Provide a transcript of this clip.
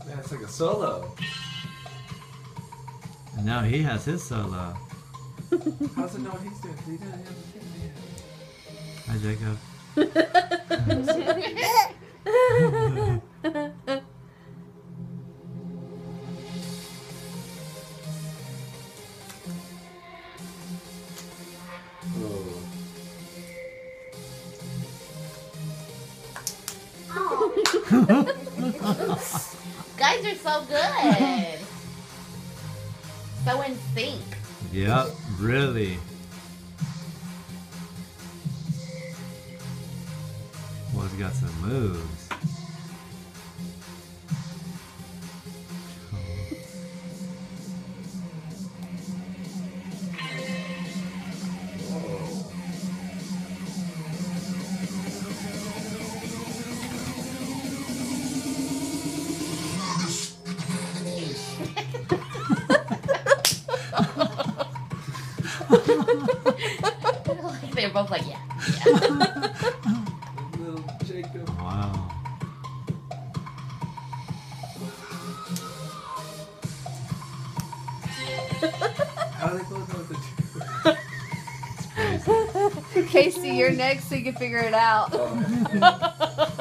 Yeah, it's like a solo. And now he has his solo. How's it know what he's doing? He doesn't have a thing yet. Hi, Jacob. Guys are so good. So in sync. Yep, really. Well, he's got some moves. They're both like, yeah. Little Jacob. Wow. How do they both know what to do? Casey, you're next so you can figure it out. Oh.